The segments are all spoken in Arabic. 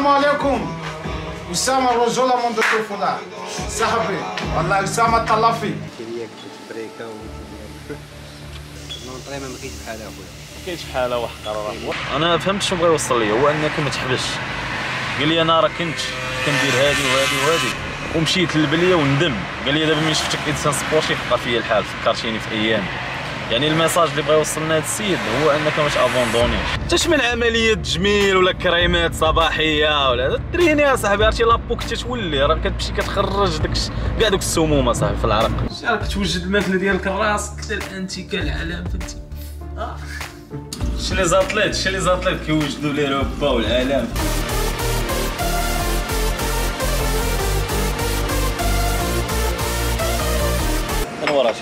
السلام عليكم. أسامة الرجولة منذ الطفولة صاحبي، والله أسامة الطلافي. كيرياك بريكا المنطقة ما كاينش بحالها اخويا. ما كاينش بحالها واحد قرار. انا فهمت شنو بغا يوصل لي، هو انك ما تحبسش. قال لي انا راه كنت كندير هادي وهادي وهادي ومشيت للبليه وندم. قال لي دابا ملي شفتك انسان سبورتيف بقى فيا الحال، فكرتيني في ايام. يعني الميساج اللي بغا يوصلنا هذا السيد هو انك ما تابوندونيش. حتى من عمليه تجميل ولا كريمات صباحيه ولا تريني اصاحبي، عرفتي لابو كتولي راه كتمشي كتخرج كاع دوك السموم اصاحبي في العرق. راك توجد الماكله ديالك راسك حتى الانتي كالعلام فهمتي. شلي زاطليت كيوجدوا لي روبا والعلام. انا وراشي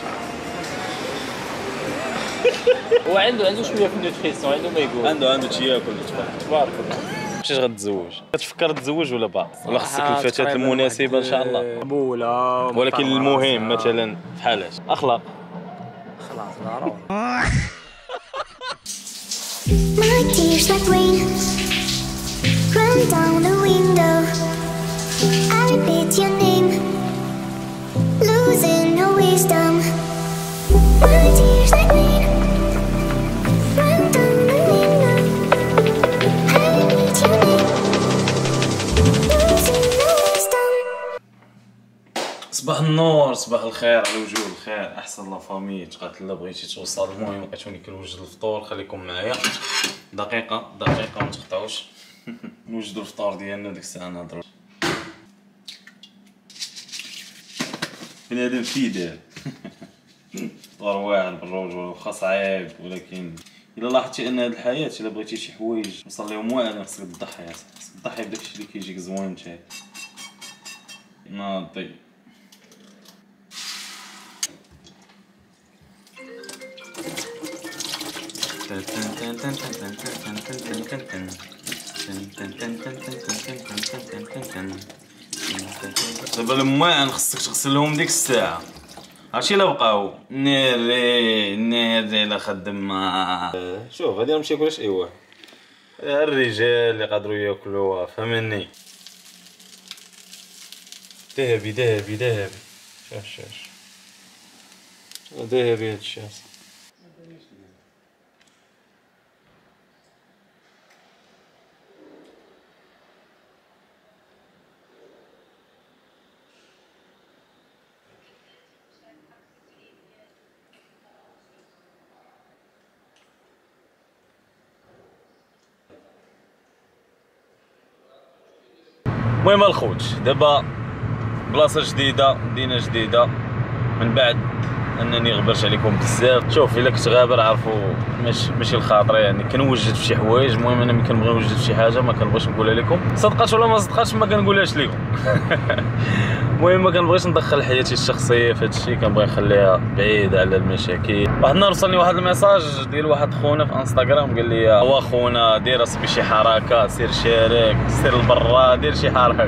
هو عنده شويه في النوتريسيون، عنده ما يقول عنده تياكل تبارك الله. مشيش غتزوج، كتفكر تزوج ولا باقي؟ ولا خصك الفتاة المناسبة ان شاء الله قبولة، ولكن المهم مثلا بحال اش اخلاق. خلاص ضروري. My tears like rain run down the window. I repeat your name, losing no wisdom. My tears like rain run down the window. I repeat your name, losing no wisdom. صباح النور، صباح الخير على وجوه الخير، احسن لا فامي تقاتل بغيتي توصل. المهم كتوني كنوجد الفطور، خليكم معايا دقيقه ما تقطعوش. نوجدوا الفطور ديالنا ديك الساعه نهضروا. بنادم فيدال فطور واعر بالرجل واخا صعيب، ولكن الا لاحظتي ان هاد الحياه الا بغيتي شي حوايج توصل لهم واعر خصك تضحي، خصك تضحي بداكشي اللي كيجيك زوين نتايا. ناضي دابا الماعن خصك تغسلهم ديك الساعة. عرفتي الا بقاو ناري لا خدم. شوف هادي راه ماشي ياكلهاش اي واحد، الرجال اللي قادروا ياكلوها فهمني. ذهبي شاش ذهبي هادشي. المهم الخوت دابا بلاصه جديده، مدينه جديده، من بعد انني غبرت عليكم بزاف. شوف الا كنت غابر عرفوا ماشي الخاطر، يعني كنوجد في شي حوايج. المهم انا ملي كنبغي نوجد في شي حاجه ما كنبغيش نقولها لكم، صدقات ولا ما صدقاتش ما كنقولهاش لكم. المهم ما كنبغيش ندخل حياتي الشخصيه في هادشي، كنبغي نخليها بعيده على المشاكل. واحد النهار وصلني واحد الميساج ديال واحد خونا في انستغرام، قال لي وا خونا دير اصاحبي شي حركه، سير شارك، سير لبرا، دير شي حركه.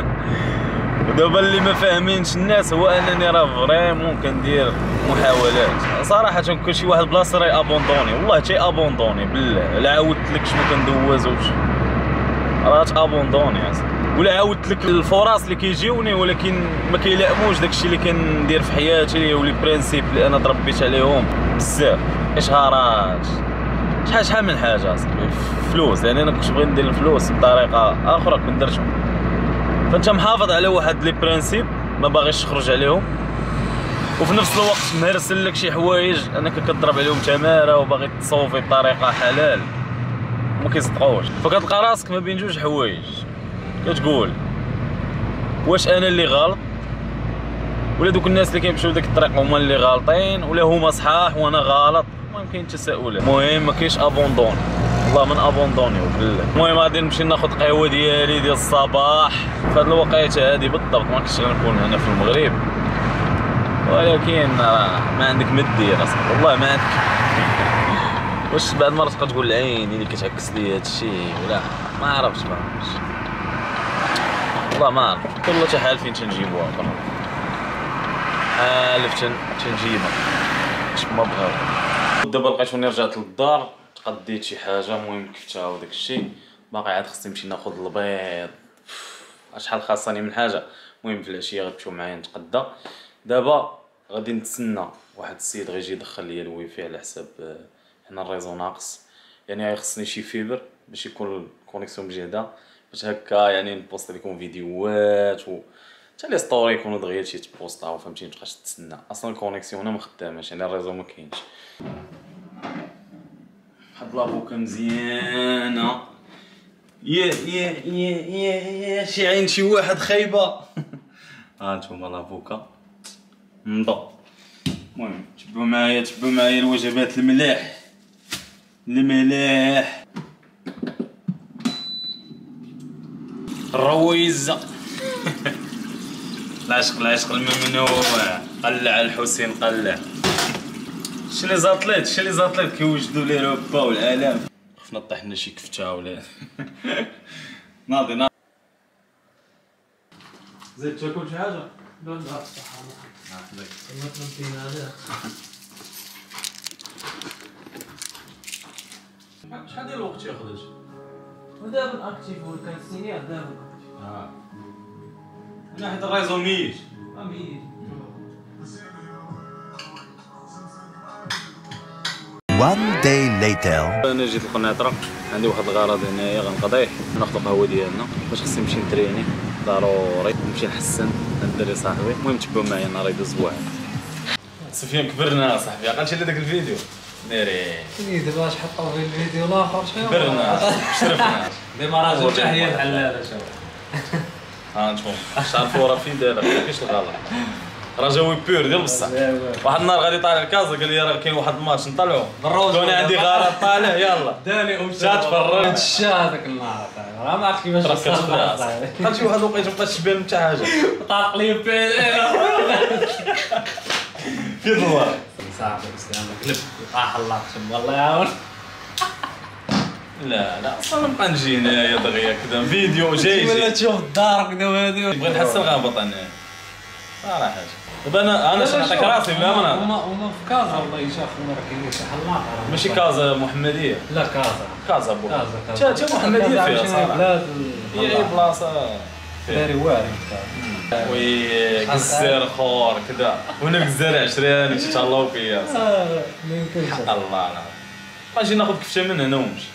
ودابا اللي ما فاهمينش الناس هو انني راه فريمون كندير محاولات صراحه. كل شي واحد بلاصه راه ابوندوني، والله تي ابوندوني بالله. لا عاودت لك شنو كندوزوش، راه تابوندوني اصاحبي. ولا عاودت لك الفرص اللي كيجيوني ولكن ما كيلائموش داكشي اللي كندير في حياتي ولي برينسيپ اللي انا تربيت عليهم بزاف. اشهارات شحال من حاجه اصاحبي، فلوس. يعني انا كنت بغيت ندير الفلوس بطريقه اخرى كنت درتهم. فانت محافظ على واحد لي برينسيپ ما باغيش تخرج عليهم، وفي نفس الوقت مهرسل لك شي حوايج انك كتضرب عليهم تماره وباغي تصوفي بطريقه حلال ما كيصدقوش. فكتلقى راسك ما بين جوج حوايج، كتقول واش انا اللي غلط ولا دوك الناس اللي كيمشيو لديك الطريق هما اللي غالطين، ولا هما صحاح وانا غلط. المهم كاين تساؤلات. المهم ما كاينش ابوندون، والله من ابوندونيو بالله. المهم غادي نمشي ناخذ قهوه ديالي ديال الصباح في هاد الوقيته هادي بالضبط. ما كنتش غنكون هنا في المغرب، ولكن ما عندك ما دير اصاحبي، والله ما عندك. واش بعد مرة تبقى تقول العين اللي كتعكس لي هادشي ولا ما عرفتش والله ما عرفت. والله حتى حال فين تنجيبوها حالف تنجيبها باش ما بغاو. دابا لقيتوني رجعت للدار، تقديت شي حاجه، المهم كفتها وداك الشيء. باقي عاد خصني نمشي ناخذ البيض. شحال خاصني من حاجه. المهم في العشيه غتمشيو معايا نتغدى. دابا غادي نتسنى واحد السيد غيجي يدخل ليا الويفي على حساب هنا الريزو ناقص، يعني غيخصني شي فيبر باش يكون الكونيكسيون مجهده، باش هكا يعني نبوست لكم فيديوهات و حتى لي ستوري يكونوا دغيا شي تبوستاو، فهمتي؟ متبقاش تسنى. اصلا الكونيكسيون هنا ما خداماش، يعني الريزو ما كاينش. واحد لافوكا مزيانه. يا شي عين شي واحد خايبه. ها نتوما لافوكا نضا. المهم تبعوا معايا الوجبات الملاح الرويزه. العشق الممنوع. قلع الحسين قلع. شنو زاطليت كيوجدوا لي ربا والالام. خفنا طيح لنا شي كفته ولا ناضي. زيد تاكل شي حاجه؟ لا الصحة ما تنبينا هذا. شحال ديال الوقت ياخذ؟ ودابا اكتيف والكاسيني دابا. انا حيت الريزو ميت. One day later. انا جيت القنيطره، عندي واحد الغرض هنايا غنقضيه، ناخذ القهوه ديالنا باش خصني نمشي نتريني ضروري، نمشي نحسن الدري صاحبي. المهم تبعوا معايا نهار يدوز واحد. سفيان كبرنا صاحبي، عقلتي على داك الفيديو ناري دابا اش حطوا في الفيديو الاخر شنو كبرنا شرفنا. ديما راجل تحيه بحال هذا. شوف ها نتوما تعرفوا راه فين داير، كاينش الغلط. رجاوي بيور ديال بصح. واحد النهار غادي طالع لكازا قال لي راه كاين واحد الماتش نطلعوا، كون عندي غرض طالع يلا داني جا تفرج. تشا هذاك النهار راه ما عرفت كيفاش راه كتخدع بقات شي واحد الوقيته مابقاش تبان حتى حاجه. طاق لي بين في الله صاحبي الاسلام قلب طاح الله والله يعاون. لا اصلا نبقى نجي هنايا دغيا كذا فيديو جاي ولا تشوف الدار كذا وهذه بغيت نحسن غنبط انا صراحه. دابا انا نعطيك راسي بلا ما هما في كازا والله يا شيخ راه كاين شي حلاق. ماشي كازا محمديه، لا كازا بو كازا تا محمديه فيها صراحه. هي بلاصه داري واعر وي كزار خور كذا، وانا كزار عشراني تهلاو فيا ما يمكنش الله لا باجي ناخذ كفته من هنا ونمشي.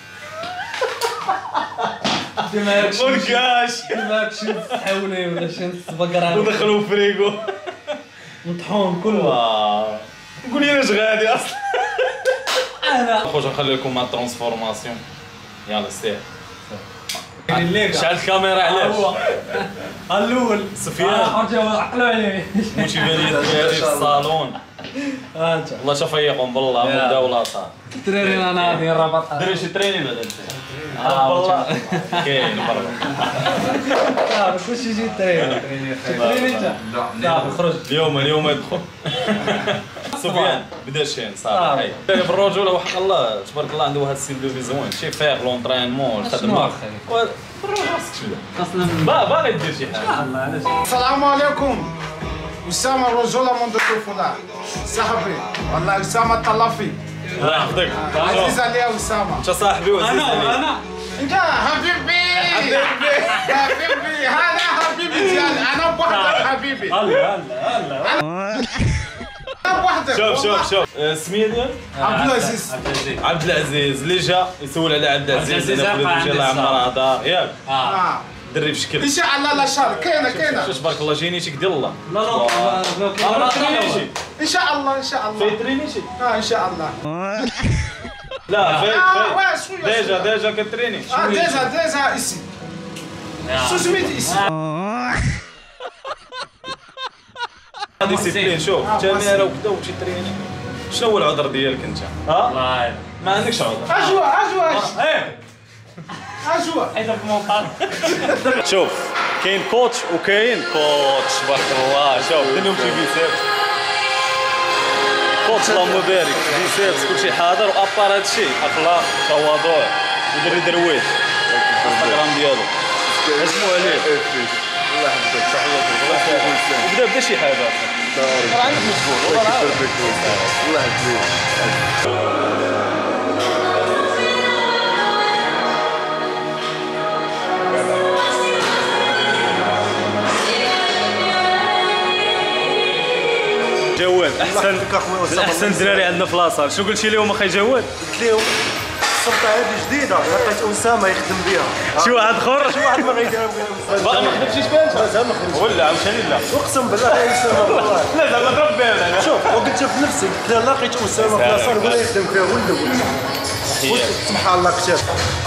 ديما شي حولي ولا شي بقره ودخلوا فريكو مطحون كله. قول لي اش غادي اصلا. انا خويا نخلي لكم مع الترانسفورماسيون. يلا سير شعل الكاميرا. علاش الاول سفيان رجعوا عقلوا عليه موتي بالي في الصالون. انت والله شوف فيقهم بالله بداو لاصا الدراري انا ناضي الرباط دري شي ترينين ولا والله كاين برا كلشي يجي تريني انت صافي خرج اليوم يدخل. سفيان بدا شين صافي حي بالرجوله وحق الله تبارك الله. عنده واحد السيل دو فيزوين شي فايق لونطرينمون الخدمه راسك شويه اصلا باغي دير شي حاجه. الله علاش السلام عليكم. أسامة الرجولة منذ الطفولة صاحبي، والله أسامة الطلافي الله يحفظك. عزيز عليا أسامة. انت صاحبي وعزيز عليا. أنت حبيبي هذا حبيبي ديالي. أنا بوحدك حبيبي. أنا بوحدك. شوف السميه ديالك عبد العزيز اللي جا يسول على عبد العزيز. انا بغيت نمشي الله يعمرها دار ياك دري بشكل إن شاء الله لا شر. كاينة تبارك الله جينيتيك ديال الله. لا إن شاء الله في ترينيشي إن شاء الله. لا في شوية ديجا كتريني ديجا اسم شو سميت اسم. ديسيبلين. شوف تماره وكذا وتي تريني. شنو هو العذر ديالك انت؟ ها ما عندكش عذر. أجوا حيت في المونطاج. شوف كاين كوتش وكاين كوتش تبارك الله. شوف ديرهم شي بيسيبس كوتش اللهم بارك بيسيبس كلشي حاضر وابار هادشي اخلاق تواضع ودري درويش الانستغرام ديالو اسمو عليه الله يحفظك تحياتي. بدا شي حاجه راه عندك مشغول الله يحفظك. المهم احسن الدراري عندنا في لاصال. شنو قلتي لهم اخي جواد؟ قلت لهم السلطه هذه جديده لقيت اسامه يخدم بها. شي واحد اخر؟ شي واحد ما غيديرها بها. باقي ما خدمتيش بها انت؟ مازال ما خدمتش. ولا عاوتاني لا اقسم بالله غير اسامه والله. لا زعما ضرب بها. شوف وقلت في نفسي قلت لا لقيت اسامه في لاصال ولا يخدم فيها ولد سبحان الله كتاب.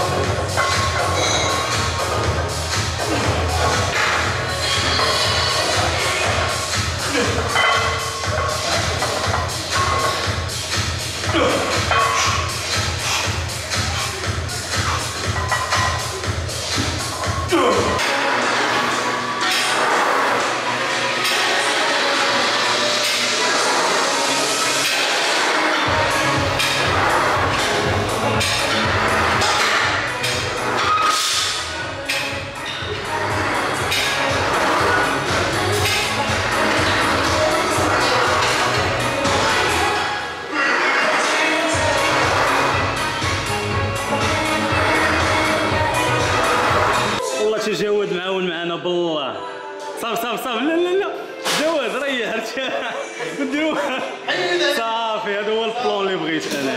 جواد معاون معنا بالله. صافي لا جواد ريح نديرو صافي. هذا هو البلان اللي بغيت انا.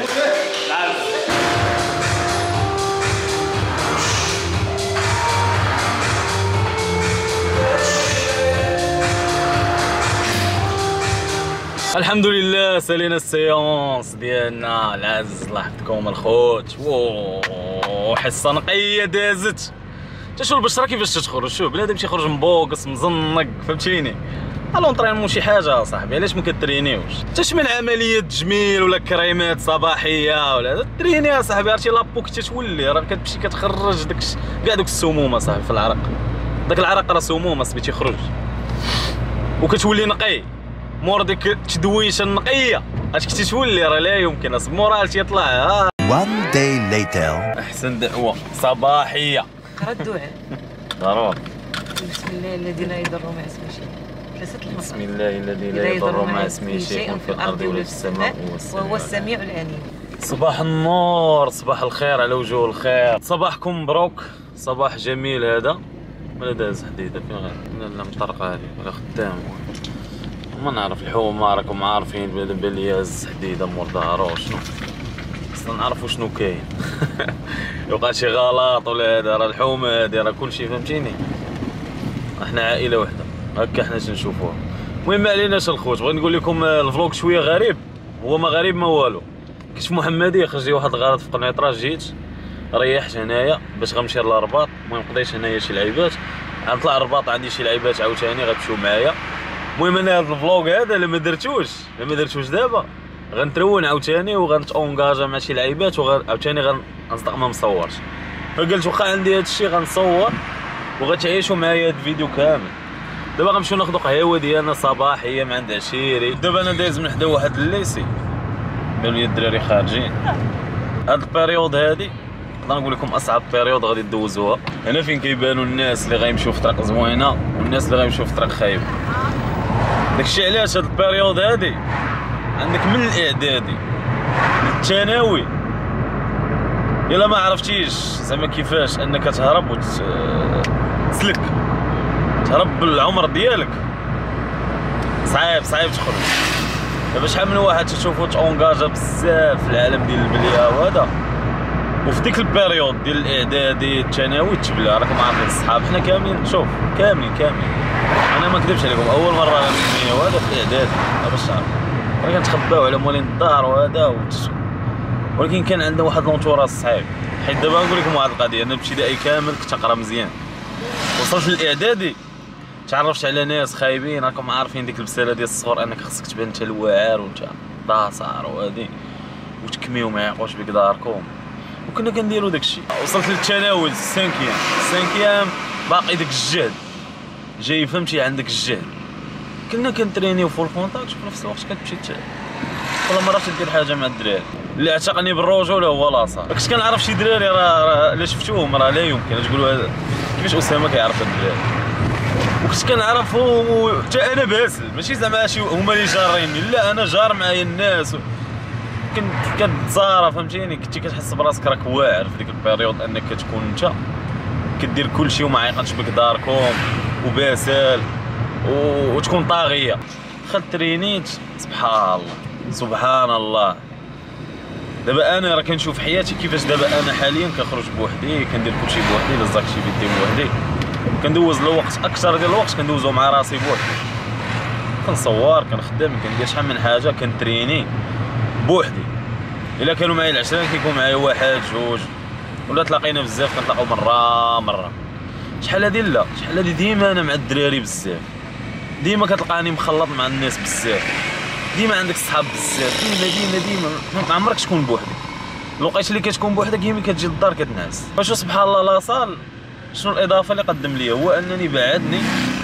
الحمد لله سالينا السيونس ديالنا العز. الله يحفظكم الخوت. حصه نقيه دازت. شوف البشره كيفاش تخرج. شوف بنادم تيخرج مبوقص مزنق فهمتيني. الونطرينمون شي حاجه صاحبي. علاش ما كترينيوش؟ حتى من عمليات تجميل ولا كريمات صباحيه ولا تريني يا صاحبي. عرفتي لابو كتولي راه كتمشي كتخرج داك كاع دوك السموم صاحبي في العرق. داك العرق راه سموم اصاحبي تيخرج وكتولي نقي مور ديك التدويشه النقيه. اش كنتي تولي راه لا يمكن اصاحبي مورال تيطلع. One day later. احسن دعوه صباحيه. قرا الدعاء ضروري. بسم الله الذي لا يضر مع اسمه شيء. بسم الله الذي لا يضر مع اسمه شيء في الارض ولا في السماء وهو السميع العليم. صباح النور صباح الخير على وجوه الخير. صباحكم مبروك. صباح جميل هذا. ولا داز حديده فين غير لا مطرقه هذه ولا خدام ما نعرف الحومه. راكم عارفين بلي هاز حديده مور ظهرو شنو اصلا نعرفوا شنو كاين. يوقع شي غلط ولا هذا راه الحومه هذه راه كلشي فهمتيني. احنا عائله وحده هكا حنا تنشوفوها. المهم ما عليناش الخوت. بغيت نقول لكم الفلوق شويه غريب. هو ما غريب ما والو. كنت في محمديه خرج لي واحد الغلط في قنيطره. جيت ريحت هنايا باش غنمشي للرباط. المهم قضيت هنايا شي لعيبات. غنطلع الرباط عندي شي لعيبات عاوتاني غتمشيو معايا. المهم انا هذا الفلوق هذا الا ما درتوش دابا غنترون عاوتاني وغنتونجاجا مع شي لعيبات وعاوتاني غنصدق ما مصورش. فقلت واخا عندي هذا الشيء غنصور وغتعيشوا معايا هذا الفيديو كامل. دابا غنمشيو ناخذوا قهوه ديالنا صباحيه مع عند عشيري. دابا انا دايز من حدا واحد الليسي قالوا لي الدراري خارجين. هاد البيريود هادي نقدر نقول لكم اصعب بيريود غادي دوزوها. هنا فين كيبانوا الناس اللي غيمشيو في طريق زوينه والناس اللي غيمشيو في طريق خايبه. داكشي علاش هاد البيريود هادي عندك من الاعدادي للثانوي الا ما عرفتيش زعما كيفاش انك تهرب وتسلك تهرب بالعمر ديالك صعيب تخرج. دابا شحال من واحد تشوفو تونجاجا بزاف في العالم ديال البليه وهذا وفي ديك البيريود ديال الاعدادي الثانوي تبلا. راكم عارفين الصحاب حنا كاملين. شوف كاملين انا ما نكذبش عليكم اول مره غنمشي وهذا في الاعدادي باش تعرف راه كنتخباو على مولين الدار وهذا ولكن كان عندنا واحد لونتوراج صعيب. حيت دابا نقول لكم واحد القضيه. انا ابتدائي كامل كنت نقرا مزيان. وصلت للاعدادي تعرفت على ناس خايبين. راكم عارفين ديك البساله ديال الصغر انك خصك تبان انت الواعر وانت باصار وهادي وتكميو ما يعقوش بك داركم وكنا كنديروا داكشي. وصلت للثانوي السانكيام باقي داك الجهد جاي فهمتي عندك الجهد. كنا كنترينيو فول كونتاكت وفي نفس الوقت كتمشي والله ما عرفتش دير حاجه مع الدراري. اللي اعتقني بالرجوله هو لاصا. كنت كنعرف شي دراري راه الا شفتوهم راه لا يمكن تقولوا كيفاش اسامه كيعرف الدراري. وكنت كنعرفهم حتى انا باسل ماشي زعما شي هما اللي جاريني لا انا جار معايا الناس كنت كتزارى فهمتيني. كنتي كتحس براسك راك واعر في ديك البيريود انك كتكون انت كدير كلشي وما عيقنش بك داركم وباسل وتكون طاغيه. دخلت ترينيت سبحان الله سبحان الله. دابا انا راه كنشوف حياتي كيفاش دابا انا حاليا كنخرج بوحدي، كندير كلشي بوحدي، لزاك شي بيدي بوحدي، كندوز الوقت اكثر ديال الوقت كندوزو مع راسي بوحدي، كنصور كنخدم كندير شحال من حاجه، كنتريني بوحدي. الا كانوا معايا العشرين كيكون معايا واحد جوج، ولا تلاقينا بزاف كنتلاقاو مره. شحال هادي لا، شحال هادي ديما انا مع الدراري بزاف، ديما كتلقاني مخلط مع الناس بزاف، ديما عندك صحاب بزاف، ديما ما عمرك تكون بوحدك. الوقيته اللي كتكون بوحدك هي ملي كتجي للدار كتنعس. فشو سبحان الله لاصال شنو الاضافه اللي قدم لي هو انني بعدني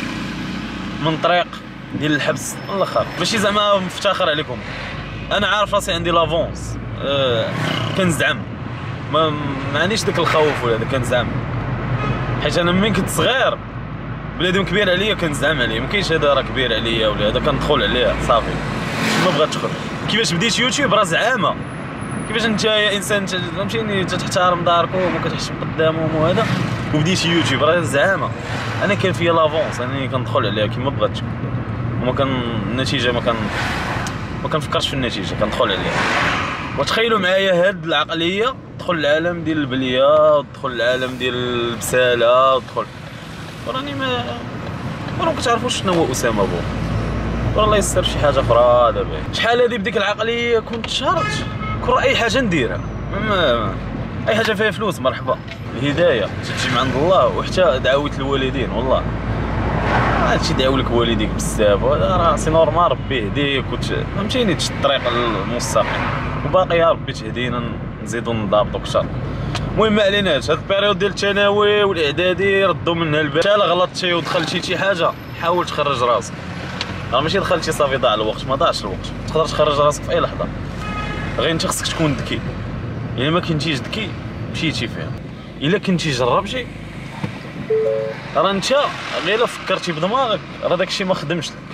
من طريق ديال الحبس الاخر. ماشي زعما مفتخر عليكم، انا عارف راسي عندي لافونس، كنزعم ما عنديش داك الخوف ولا داك، كنزعم حيت انا ملي كنت صغير بنادم كبير عليا كنزعم عليه، ما كاينش هذا راه كبير عليا ولا هذا كندخل عليه صافي ما بغات تدخل. كيفاش بديت يوتيوب راه زعامه، كيفاش انت يا انسان فهمتيني تحترم داركم وما كتحشم قدامهم وهذا وبديت يوتيوب راه زعامه. انا كان فيا لافونس انني كندخل عليها كيما بغات تكون، وما كان النتيجه ما كنفكرش في النتيجه، كندخل عليها. وتخيلوا معايا هاد العقليه، تدخل العالم ديال البليه، تدخل العالم ديال البساله، تدخل راني ما كتعرفوش شنو هو اسامه بو، والله يسر شي حاجه اخرى. دابا شحال هادي بديك العقليه كنت شارت كل اي حاجه نديرها، اي حاجه فيها فلوس مرحبا، الهدايه تجي من عند الله. وحتى دعوت الوالدين والله هادشي دعاو لك والديك بزاف، وهذا راه سي نورمال ربي يهديك فهمتيني تشد الطريق المستقيم، وباقي يا ربي تهدينا نزيدو نضابطو كثر. المهم ما عليناش، هاد البيريود ديال الثانوي والاعدادي ردوا منها البال. حتى الا غلطتي ودخلتي شي حاجه حاول تخرج راسك، راه ماشي دخلتي صافي ضاع الوقت، ما ضاعش الوقت، تقدر تخرج راسك في اي لحظه، غير انت خصك تكون ذكي. الا ما كنتيش ذكي مشيتي فيها، الا كنتي جربتي راه انت غير الا فكرتي بدماغك راه داكشي ما خدمش لك،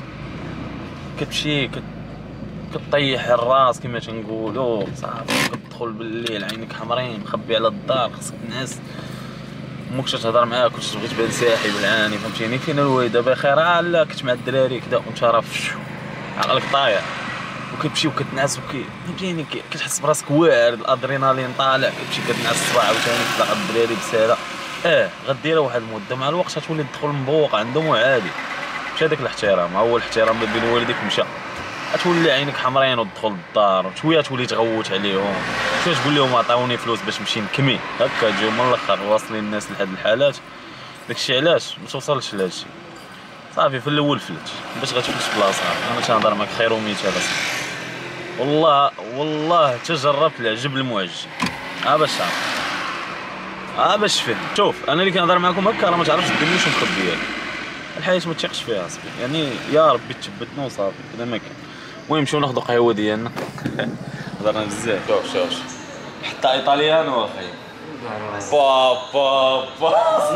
كتمشي كطيح الراس كما تنقولوا صافي، كتدخل بالليل عينك حمرين مخبي على الدار، خصك تنعس، امك تهضر معاك واش تبغي تبان ساحي بالعاني فهمتيني. فين الوالده بخير؟ لا كنت مع الدراري كذا وانت راه عقلك طايح، وكتمشي وكتنعس فهمتيني كتحس براسك واعر، الادرينالين طالع، كتمشي كتنعس الصباح عاوتاني كتلاقى الدراري بساله. غديرها واحد المده، مع الوقت غتولي تدخل مبوق عندهم وعادي. مشى داك الاحترام، هو الاحترام بين والديك مشى، غتولي عينك حمرين وتدخل للدار شويه تولي تغوت عليهم، شويه تقول لهم عطاوني فلوس باش نمشي نكمي، هكا تجيو من الاخر واصلين الناس لهاد الحالات. داكشي علاش ما توصلش لهادشي صافي، في الاول فلت باش غتفلت بلاصه. انا تنهضر معاك خير ومثال والله تجربت العجب المعجب، باش تعرف باش فهم. شوف انا اللي كنهضر معكم هكا راه ما تعرفش الدنيا شنو مخبيه لك، الحياه ما تثقش فيها اصاحبي، يعني يا ربي تثبتنا وصافي كذا ما كان. المهم نمشيو ناخذ قهوه ديالنا هضرنا بزاف. شوف حتى ايطاليانو اخي با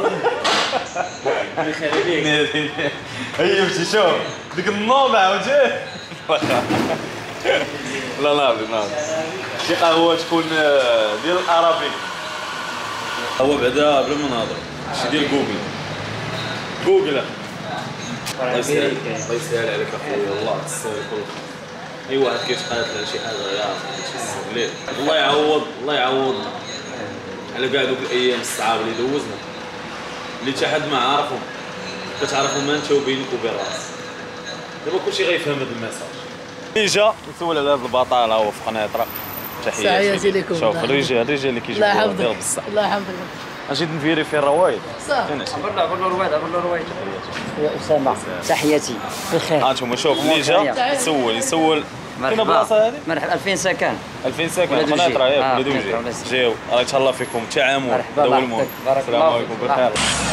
هي مشي شوف ديك النوضه عاوتاني لا ناضي شي قهوه تكون ديال الارابيك، هو بعدا بلا ما نهضر شي ديال جوجل الله يسهل عليك اخويا، والله تصوير كل اي واحد كيتقاتل على شي حاجه يعرف شي الله يعوض على كاع دوك الايام الصعاب اللي دوزنا، اللي حتى حد ما عارفهم كتعرفهم انت وبينك وبين راسك. دابا كلشي غيفهم هذا الميساج. اللي جا نسول على هذا البطاله هو في قنيطره، تحياتي لكم. شوف الرجال اللي كيجيبوا الله يحفظك الله يحفظك. اجي نفيري في الروايد صافي عبر له رويد يا اسامه تحياتي بخير. انتم شوف اللي جا يسول فين بلاصه هذه؟ مرحبا 2000 سكن قنيطره ياك ولاد وجيه جاو الله يتهلا فيكم تعامل هذا هو المهم. السلام عليكم بخير.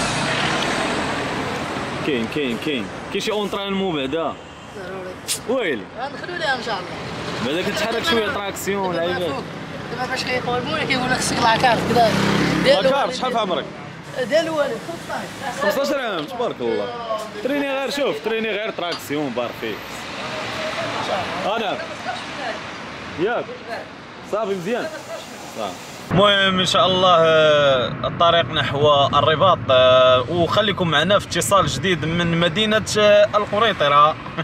كاين شي اونطرينمون بعدا ويلي غندخلوا ليها ان شاء الله. بعدا كتحرك شويه تراكسيون لعيبات دابا باش كيقولوا كيقول لك خصك لاكارت كذا لاكارت. شحال في عمرك؟ ديال الوالد 15 عام تبارك الله. تريني غير تراكسيون بارفي انا ياك صافي مزيان صافي. المهم ان شاء الله الطريق نحو الرباط، وخليكم معنا في اتصال جديد من مدينه القنيطره.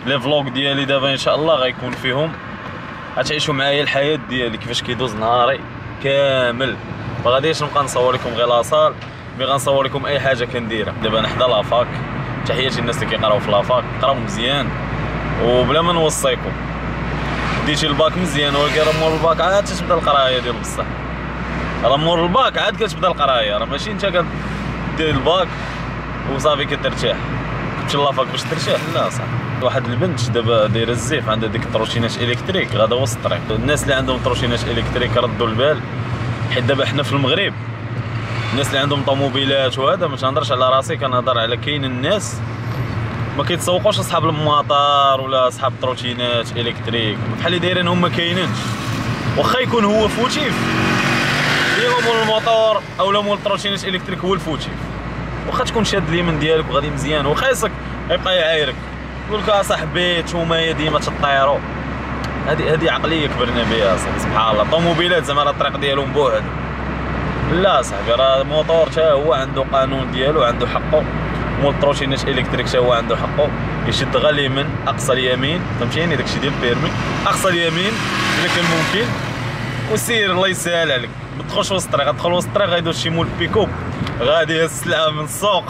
لي فلوق ديالي دابا ان شاء الله غيكون فيهم غتعيشوا معايا الحياه ديالي كيفاش كيدوز نهاري كامل. ما غاديش نبقى نصور لكم غير لاصال، مي غنصور لكم اي حاجه كنديرها. دابا انا حدا لافاك، تحياتي الناس اللي كيقراو في لافاك، قراو مزيان وبلا ما نوصيكم. ديتي الباك مزيان ولكن راه مور الباك عاد تبدا القرايه ديال بصح. راه مور الباك عاد كتبدا القرايه، راه ماشي انت كدير الباك وصافي كترتاح. تمشي لافاك باش ترتاح، لا صح. واحد البنت دابا دايره الزيف عندها ديك التروشينات الكتريك غادا وسط الطريق. الناس اللي عندهم تروشينات الكتريك ردوا البال، حيت دابا حنا في المغرب الناس اللي عندهم طوموبيلات وهذا، ما تنهضرش على راسي كنهضر على كاين الناس ما كيتسوقوش اصحاب المطار ولا اصحاب التروشينات الكتريك بحال اللي دايرين هما كاينينش. واخا يكون هو فوتيف ديما مول الموطور اولا مول التروشينات الكتريك هو الفوتيف، واخا تكون شاد اليمين ديالك وغادي مزيان وخايسك يبقى يعايرك يقول لك اصاحبي نتوما ديما تطيروا. هذه عقليه كبرنا بها صاحبي. سبحان الله طوموبيلات زعما راه الطريق ديالهم بوحدو، لا صاحبي راه الموطور حتى هو عنده قانون ديالو، عنده حقه. مول التروشينات الكتريك حتى هو عنده حقه يشد غير اليمين اقصى اليمين، فهمتيني داكشي ديال البيرمي، اقصى اليمين الا كان ممكن وسير الله يسهل عليك. ما تدخلش وسط الطريق، غتدخل وسط الطريق غيدوز شي مول بيكوب غادي هز السلعه من السوق.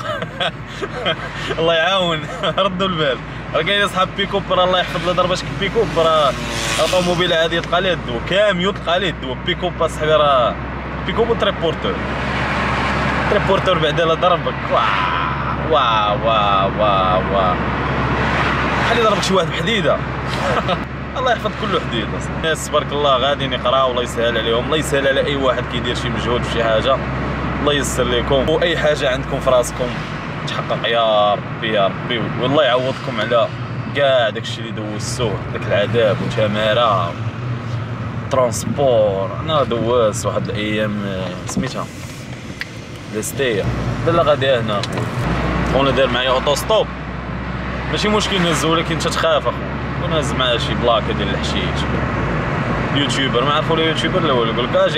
الله يعاون. ردوا البال، راه كاين صحاب بيكوب راه الله يحفظ له ضربه شك بيكوب راه طوموبيله هادي تلقى ليه الدوا، كاميو تلقى ليه الدوا. بيكوب اصاحبي راه بيكوب وتريبورتور، تريبورتور بعدا لا ضربك واه واه واه واه بحال يضربك شي واحد بحديده. الله يحفظ كل حديده. الناس تبارك الله غاديين يقراو، الله يسهل عليهم، الله يسهل على اي واحد كيدير شي مجهود في شي حاجه، الله ييسر لكم واي حاجه عندكم في راسكم تحقق يا ربي يا ربي، والله يعوضكم على كاع داكشي اللي دوزتوه، داك العذاب وتماره ترونسبور. انا دوزت واحد الايام سميتها لستيا لا غادي هنا خونا دار معايا اوتو ستوب، ماشي مشكل نهز ولكن انت تخاف اخو. ونهز معاه شي بلاكه ديال الحشيش يوتيوبر ما عرفوا له يوتيوبر لا والو، يقول لك اجي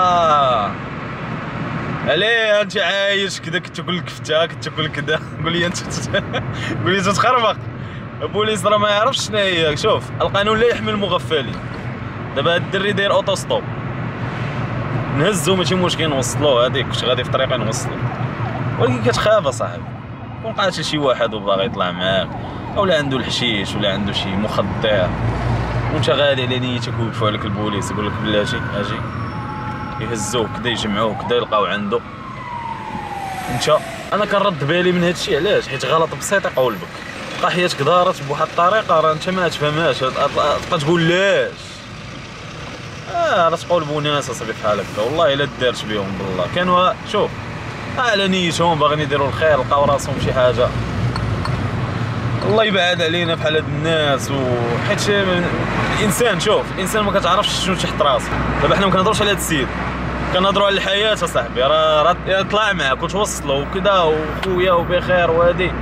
عليه انت عايش كذا كتاكل الكفته كتاكل كذا. قول لي انت قول لي تخربق. البوليس راه ما يعرفش شنو هي. شوف القانون لا يحمي المغفلين. دابا هاد الدري داير اوتو ستوب نهزو ماشي مشكل نوصلوه، هذيك كنت غادي في الطريق نوصلو، ولكن كتخاف اصاحبي كون قاتل شي واحد وباغي يطلع معاك اولا عنده الحشيش ولا عنده شي مخدر وانت غادي على نيتك ويوقفوا عليك البوليس يقول لك بلاتي اجي يهزوك كدا يجمعوك كدا يلقاو عنده انت. انا كنرد بالي من هادشي علاش؟ حيت غلط بسيط يقول بك تلقى حياتك دارت بواحد الطريقه راه انت ما تفهمهاش، تبقى تقول لاش راه تقولبوا ناس اصاحبي بحال هكا. والله الا دارت بهم بالله كانوا شوف على نيتهم باغيين يديروا الخير لقاو راسهم شي حاجه. الله يبعد علينا بحال هاد الناس وحيت الانسان شوف الانسان ما كتعرفش شنو تحت راسه. دابا حنا ما كنهضروش على هاد السيد، كنهضروا على الحياه اصاحبي. راه طلع معاك وتوصلوا وكذا وخويا وبخير وهادي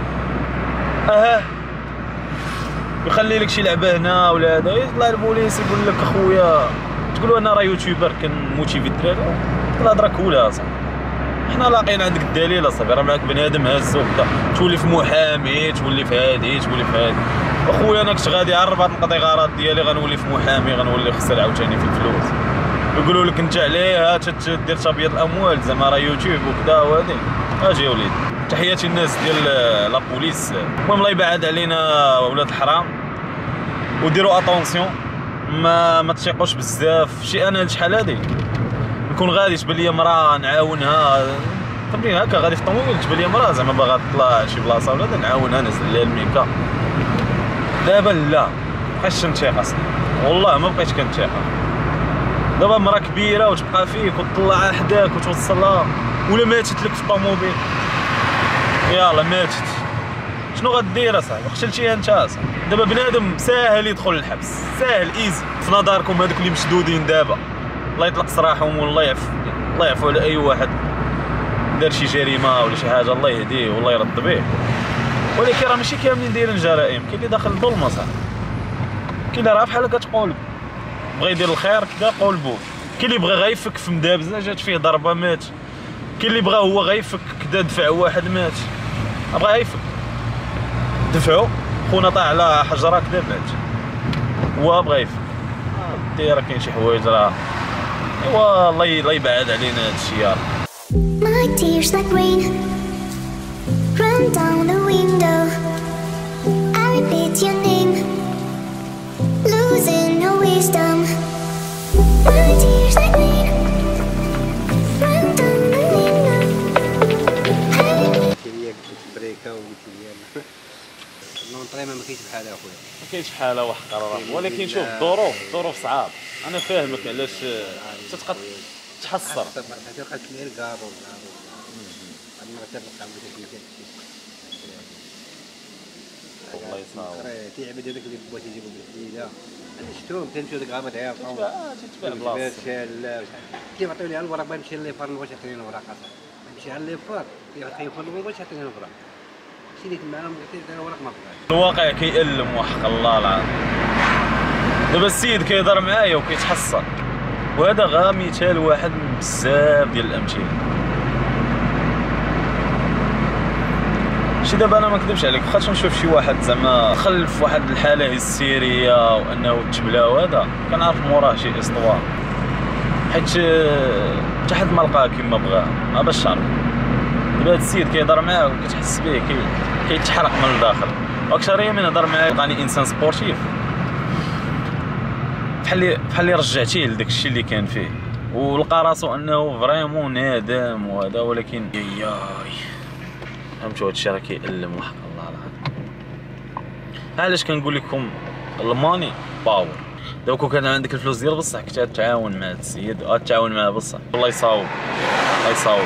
يخلي لك شي لعبه هنا ولا هذا، يطلع البوليس يقول لك اخويا تقولوا انا راه يوتيوبر كنموتيفي الدراري. الهضره كولها صاحبي، حنا لاقيين عندك الدليل اصاحبي، راه معاك بنادم هاز وكذا تولي في محامي تولي في هادي تولي في هادي. اخويا انا كنت غادي عرب نقضي غرض ديالي غنولي في محامي غنولي خسر عاوتاني في الفلوس. يقولوا لك انت عليه تدير تبييض الاموال زعما راه يوتيوب وكذا وهادي. اجي يا وليدي تحياتي الناس ديال لا بوليس. المهم الله يبعد علينا ولاد الحرام وديروا اتونسيون ما تثيقوش بزاف. شي انا شحال هادي نكون غادي تبان لي مراه نعاونها فهمتيني هكا غادي في الطوموبيل تبان لي مراه زعما باغا تطلع شي بلاصه ولا نعاونها نزل لها الميكا. دابا لا مابقيتش كنتيق اصلا والله ما بقيت كنتيق. دابا مراه كبيره وتبقى فيك وتطلعها حداك وتوصلها ولا ماتت لك في الطوموبيل يلا ماتت شنو غدير اصاحبي؟ قتلتيها انت اصاحبي. دابا بنادم ساهل يدخل الحبس ساهل ايزي في نظركم هذوك اللي مشدودين دابا الله يطلق سراحهم والله يعفو على اي واحد دار شي جريمه ولا شي حاجه الله يهديه والله يرد به. ولكن راه ماشي كاملين دايرين الجرائم، كاين اللي داخل الظلم اصاحبي، كاين اللي راه بحال هكا تقول بغى يدير الخير كدا قولبو، كاين اللي بغى غيفك في مدابزه جات فيه ضربه مات، كاين اللي بغى هو غيفك كدا دفع واحد مات بغى غيفك دفعو خونا طاح على حجره كدا مات هو بغا يفهم راه كاين شي حوايج راه ايوا الله يبعد علينا هاد الشيء يا رب. My tears like rain run down the window. I repeat your name, losing no wisdom. My tears like rain run down the window. هي بريكه وقلت لي لونطريمون ما كاينش بحالها اخويا. ما كاينش بحالها واحد قرار ولكن شوف الظروف صعاب. انا فاهمك علاش تتبقى تحسر. تلقى تلير كارو انا تلقى والله يصاوب تيعبد هذاك اللي بغيت يجيبو بالجديده انا شفتهم تنمشيو ديك غابه ديال تتباع بلاصه كيف عطيو لي الورق باغي نمشي ليفار نبغي يعطيني الورق نمشي على ليفار كيخيفوا لي بغيت يعطيني الورق مشيت معاهم قلت له الورق ما بغاش. الواقع كيألم وحق الله العظيم. دابا السيد كيهضر معايا وكيتحسر وهذا غا مثال واحد من بزاف ديال الامثله. شي دابا انا ما نكذبش عليك واخا نشوف شي واحد زعما دخل في واحد الحاله هستيريه وانه تبلا وهذا كنعرف موراه شي اسطوار حيت حتى حد ما لقاه كيما بغاه ما باش تعرف. دابا هاد السيد كيهضر معاه وكتحس به كيتحرق من الداخل واكثريه من هضر معاه لقاني انسان سبورتيف بحال اللي رجعتيه لداك الشيء اللي كان فيه ولقى راسو انه فريمون نادم وهذا ولكن ياي فهمتوا هادشي راه كيألم وحق الله العظيم. علاش كنقول لكم الماني باور. دابا كون كان عندك الفلوس ديال بصح كنت غتعاون مع هاد السيد تتعاون معاه بصح الله يصاوب الله يصاوب.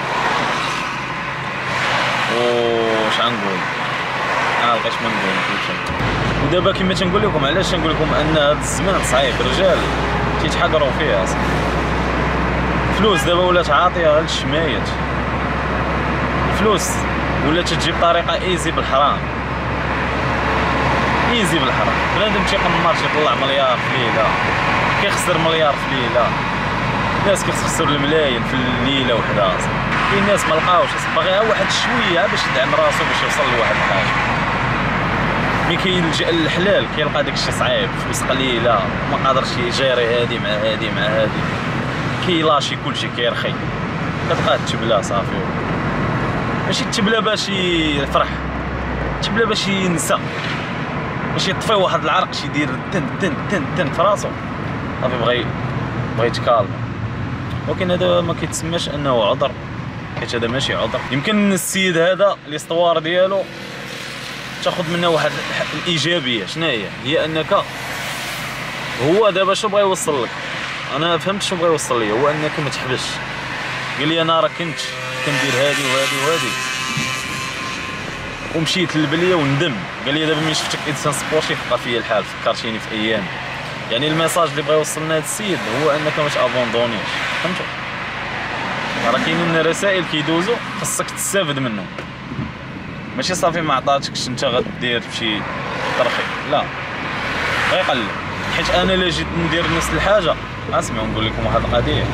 واش غنقول ما لقيتش ما نقول. ودابا كما تنقول لكم علاش تنقول لكم ان هذا الزمان صعيب الرجال تيتحقروا فيه اصلا. الفلوس دابا ولات عاطيه للشمايات الفلوس ولات تجي بطريقه ايزي بالحرام ايزي بالحرام. بنادم تيقمر تيطلع مليار في ليله كيخسر مليار في ليله. الناس كيخسر الملايين في الليله وحده اصلا. كاين ناس ما لقاوش باغيها واحد شويه باش يدعم راسو باش يوصل لواحد الحاجه. ملي كيلجأ للحلال كيلقى داكشي صعيب فلوس قليله ما قادرش يجيري هادي مع هادي مع هادي كيلاشي كلشي كيرخي كتلقاه تبلا صافي. ماشي تبلا باش يفرح تبلا باش ينسى باش يطفي واحد العرق شي يدير تن تن تن تن في راسو صافي بغى يتكالم. ولكن هذا ما كيتسماش انه عذر حيت هذا ماشي عذر. يمكن السيد هذا الاسطوار ديالو تاخذ منه واحد الايجابيه. شنو هي انك هو دابا شنو بغا يوصل لك. انا فهمت شنو بغا يوصل لي هو انك ما تحبسش. قال لي انا راه كنت كندير هادي وهادي وهادي ومشيت للبليه وندم. قال لي دابا ملي شفتك انسان سبورتيف بقى فيا الحال فكرتيني في ايام. يعني الميساج اللي بغا يوصلنا هذا السيد هو انك ما تابوندونيش. فهمتوا راه كاينين رسائل كيدوزو خاصك تستافد منهم ماشي صافي ما عطاتكش انت غدير بشي طرخي لا غيقلب. حيت انا الا جيت ندير نفس الحاجه اسمعوا نقول لكم واحد القضيه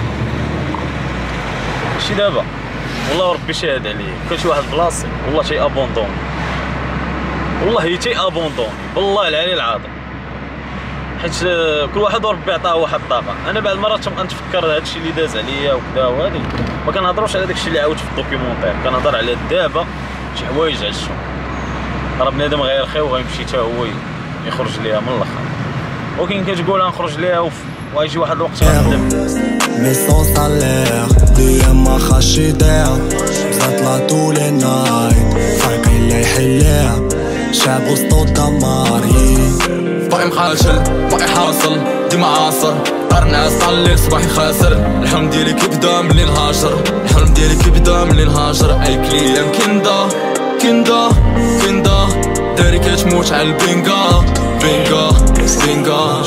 شي دابا والله ربي شاهد عليه كان شي واحد بلاصي والله تي ابوندوني والله تي ابوندوني بالله العلي العظيم. حيت كل واحد وربي عطاه واحد الطاقه. انا بعض المرات تنبقى نتفكر هذا الشيء اللي داز عليا وكذا وهذه ما كنهضروش على داك الشيء اللي عاود في الدوكيومونتير كنهضر على دابا شي حوايج عشتو راه بنادم غيرخي وغيمشي حتى هو يخرج ليها من الاخر. ولكن كتقول غنخرج ليها وغيجي واحد الوقت غنندم. مي سون سالير ديما ما خاش يضيع بزاط طول النايت فايق اللي يحليها شاب وسطو دماري باقي مخاشل باقي حاصل ديما عاصر دار نعاس طليل صباحي خاسر. الحلم ديالي كيبدا ملي نهاجر الحلم ديالي كيبدا ملي نهاجر. اي كليام كندا كندا كندا داري كتموت على البنكا بنكا بنكا.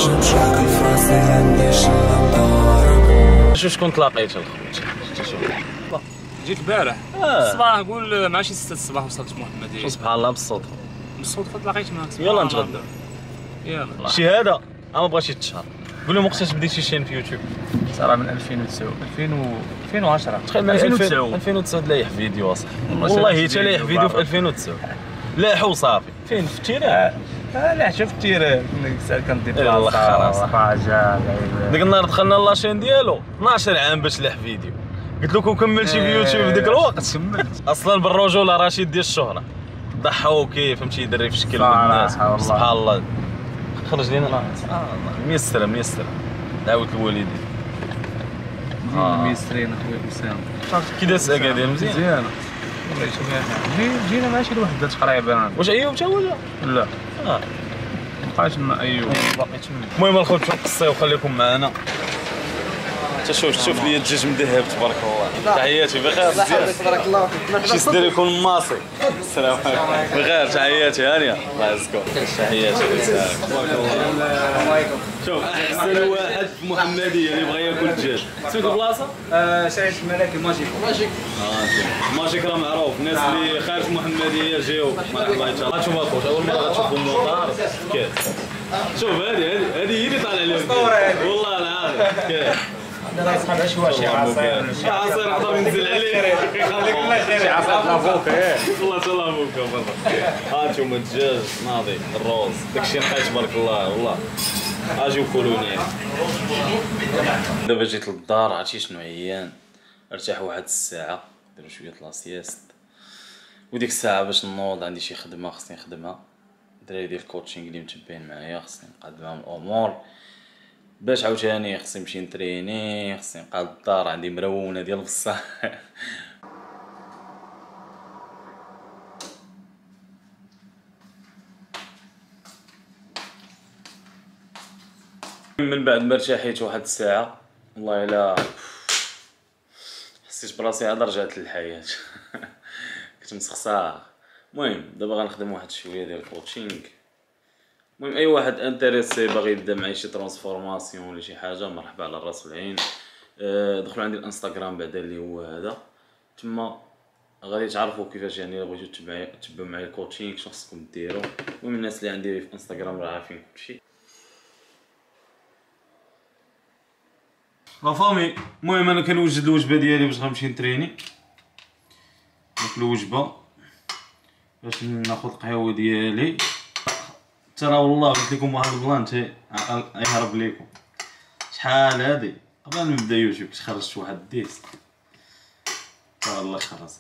شكون تلاقيت الخوت؟ جيت البارح الصباح نقول مع شي 6 الصباح وصلت محمديه. سبحان الله بالصدفه بالصدفه تلاقيت معاك. يلا نتغدى. يلا شهاده ما بغاش يتشهر. قول لهم وقتاش بديتي شين في يوتيوب؟ صراحه من 2010 تخيل من 2009 لايح فيديو اصاحبي والله حتى لايح فيديو في 2009 لاح وصافي. فين في التيران لا شفت تير كندير يلا خلاص حاجه ديك النهار دخلنا لاشين ديالو 12 عام باش لح فيديو قلت لكم كملتي في يوتيوب في ديك الوقت كملت اصلا بالرجوله رشيد ديال الشهره ضحوكي فهمتي دري في شكل الناس سبحان الله خرج لينا ميسره دعوه الوالدين ميسرين اخويا وسام كي داز اكادير مزيان والله شوف جينا ماشي لوحده تقريبا واش ايوب تا هو لا مابقاش ايوب باقي تما المهم الخوت نقصي وخليكم معنا حتى شوف لي الدجاج مذهب تبارك الله تحياتي بخير مزيان تبارك الله شي صدر يكون ماصي السلام عليكم بخير تحياتي هانيه الله يعزكم تحياتي السلام عليكم شوف احسن واحد في محمديه اللي بغى ياكل الدجاج سميتو بلاصه سعيد الملكي ماجيك ماجيك راه معروف الناس اللي خارج محمديه جاو مرحبا ان شاء الله شوف اخويا اول مره غتشوفوا المطار كاس شوف هذه هي اللي طالع عليها والله العظيم كاس الله يسحب شي عصير شي عصير نقدر ننزل عليه يخليك الله خير شي عصير لافوك والله تهلا ابوك برا ها انتم الدجاج ناضي الروز داكشي نقي تبارك الله والله اجيو كولوني دابا جيت للدار عرفتي شنو عيان ارتاح واحد الساعه ندير شويه لاسياست وديك الساعه باش نوض عندي شي خدمه خصني نخدمها الدراري ديال الكوتشينغ اللي متبعين معايا خصني نقاد معاهم الامور باش عاوتاني خصني نمشي نتريني خصني نبقى للدار عندي مرونه ديال بصح من بعد ما ارتاحيت واحد الساعه والله الا حسيت براسي عاد رجعت للحياه كنت مسخساغ المهم دابا غنخدم واحد شويه ديال الكوتشينغ المهم اي واحد انتريسي باغي يبدا معايا شي ترانسفورماسيون ولا شي حاجه مرحبا على الراس والعين دخلوا عندي الانستغرام بعدا اللي هو هذا تما غادي تعرفوا كيفاش يعني بغيتو تتبعوا معايا الكوتشينغ شنو خصكم ديروا المهم الناس اللي عندي في انستغرام راه عارفين كلشي لا فامي المهم انا كنوجد الوجبه ديالي باش غنمشي نتريني ديك الوجبه باش ناخذ القهوه ديالي ترى والله قلت لكم واحد البلان يهرب ليكم شحال هادي قبل ما نبدا يوتيوب كنت خرجت واحد ديس ترى الله يخرجها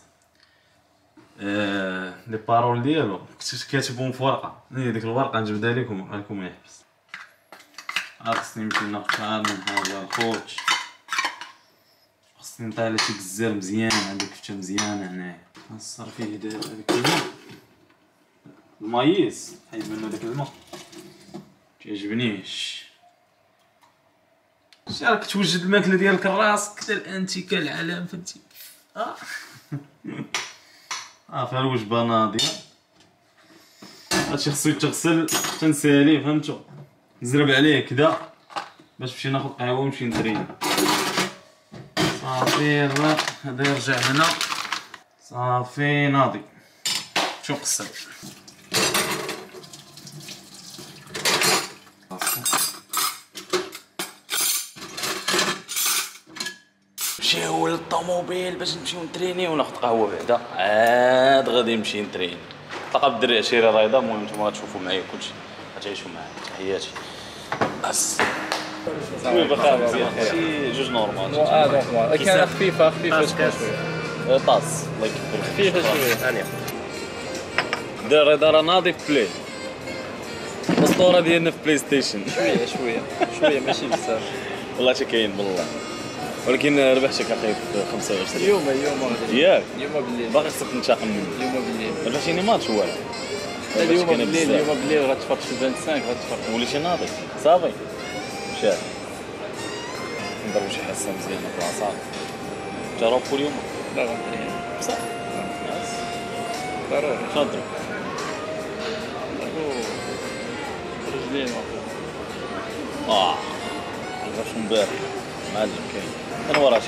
لي بارول ديالو كنت كاتبهم في ورقه هي ديك الورقه نجبدها لكم راكم يحبس خصني نمشي ناخذ شحال من حاجه الخوت خصني نطيح شي كزار مزيان عندي كفته مزيانه هنايا نصر فيه هذاك الماء المايس حيد منه داك الماء كيعجبنيش راك توجد الماكله ديالك راسك حتى الانتيكا العالم فهمتي فيها الوجبه ناضيه هادشي خصو يتغسل تنساليه فهمتو نزرب عليه كدا باش نمشي ناخذ قهوه ونمشي نتريني صافي هذا يرجع هنا صافي ناضي شو قصر نمشيو للطوموبيل باش نمشيو نتريني وناخذ قهوه بعدا عاد غادي نمشي نتريني تلقى بالدري عشيره رايضه المهم نتوما غتشوفوا معايا كلشي غتعيشوا معايا تحياتي بس وي بخير مزيان شي جوج نورمال كان خفيفه شويه طاس الله يكبر خفيفه شويه ثانيه دار ناضي في بلاي الاسطوره ديالنا في بلاي ستيشن شويه ماشي بزاف والله حتى كاين بالله ولكن ربحتك اخي في 25 اليوم ياك اليوم بالليل باغي خصك تنتقم مني اليوم بالليل ربحتيني ماتش ولا اليوم بالليل غتفرج في 25 غتفرج وليتي ناضي صافي مشات نضربو شي حصه مزيانه في العصا جربوا اليوم لا غنبغي بصح ضروري شاطر رجلين عرفت امبارح معلم كاين انا وراشي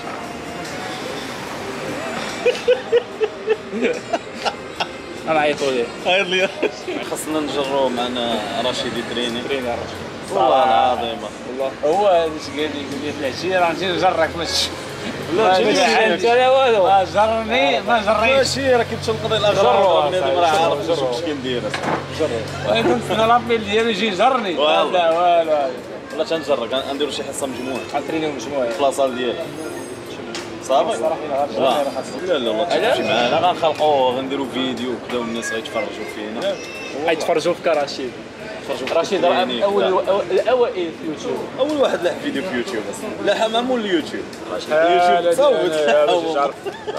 انا عيطوا لي عيط لي خاصنا نجرو معنا رشيد يتريني رشيد والله العظيم والله هو هذا اش قال لي في العشيه راه نجي نجرك باش لا انت لا والو جرني ما جريتش ماشي راه كنت نقضي الاغراض بنادم راه عارف واش كندير وانا نستنى لابيل ديالو يجي يجرني لا والو ولا تنجرك غنديروا شي حصه مجموعه غنترينيو مجموعه في لاصال ديالي صافي لا لا تمشي معانا غنخلقوا غنديروا فيديو وكذا والناس غيتفرجوا فينا غيتفرجوا فيك رشيد رشيد راه الاوائل في يوتيوب اول واحد لاح فيديو في يوتيوب لاح مع مول اليوتيوب اليوتيوب صوت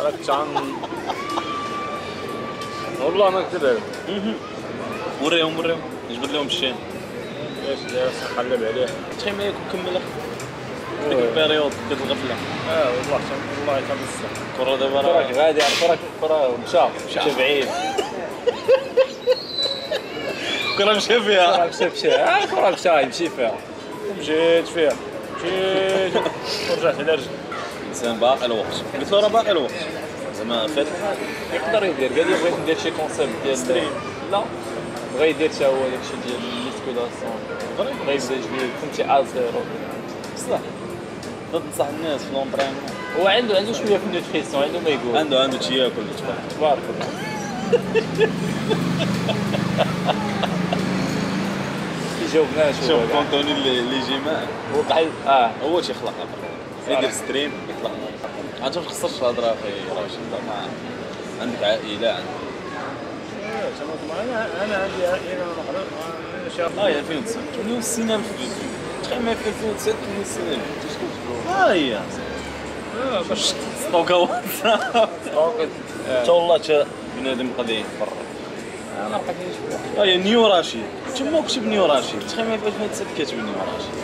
والله ما نكذب عليك وريهم نجبد لهم الشين ايش داير نقلب عليه تخيل ما يكون كمل ديك البيريود ديك الغفله والله كنصح الكره دابا راك غادي الكره مشى بعيد الكره مشى فيها الكره مشى يمشي فيها مشيت فيها ورجعت على رجلي الانسان باقي الوقت قلت له راه باقي الوقت زعما فات يقدر يدير قال لي بغيت ندير شي كونسيبت ديال ستريم لا بغا يدير حتى هو داكشي ديال الميسكولاسيون بغا يبدا جديد فهمتي ازيرو بصح تنصح الناس في لونطرينمون هو عنده شويه في النوتريسيون عنده ما يقول عنده تياكل تبارك الله كيجاوبنا شوف كونتوني اللي يجي معاه وقع هو تيخلق يدير ستريم يطلق انت ما تخسرش الهضره اخي راشد ما عندك عائله انا عندي عائله نقدر هاي 2009 28 تخيل ما في 2009 28 ها هي باش ستوكا واتساب تا والله تا بنادم قديم برا انا بقيت نشوف هاي نيو راشيد تما كتب نيو راشيد تخيل ما في 2009 كاتب نيو راشيد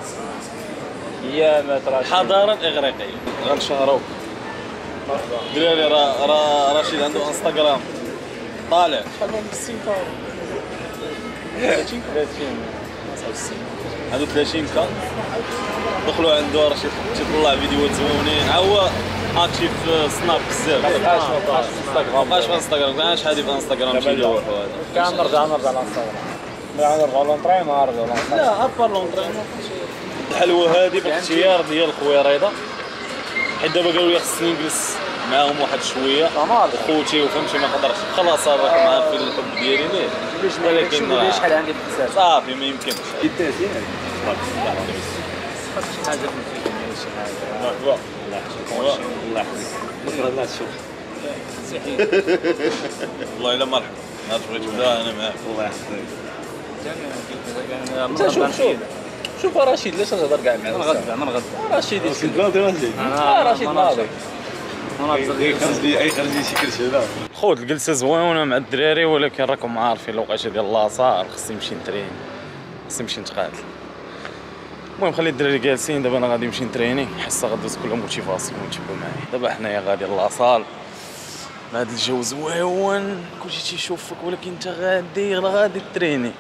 يا ما ترى حضاره اغريقيه غنشهروك دراري راشيد عنده انستغرام طالع شحال من 60 30 عنده 30 كان دخلوا عنده راه تيطلع فيديوهات زوينين هو اكتيف في سناب بزاف مابقاش في انستغرام كاع شحال في انستغرام تيدور هذا كان نرجع للانستغرام نرجع لونطرين ما نرجع لونطرين لا ابار لونطرين الحلوه هذه باختيار ديال خويا رضا حيت دابا قالوا لي خصني نجلس معاهم واحد شويه خوتي وفهمتي ما قدرتش خلاص راكم عارفين الحب ديالي ليه ولكن شحال عندي بزاف صافي ما يمكنش حاجه شي حاجه الله بكره لا تشوف والله الا مرحبا نهار بغيت تبدا انا معاك الله يحفظك شوف رشيد ليش تهضر كاع معاه من غدا رشيد رشيد ناضي اي خرجي شي كرش هذا خذ الجلسه زوينه مع الدراري ولكن راكم عارفين الوقيته ديال لاصال خصني نمشي نترين خصني نمشي نتقاتل المهم خلي الدراري جالسين دابا انا غادي نمشي نتريني حصه غدوز كلها موتيفاسيون تبعوا معايا دابا حنايا غادي لاصال مع هذا الجو زويون كلشي تيشوفك ولكن انت غادي تريني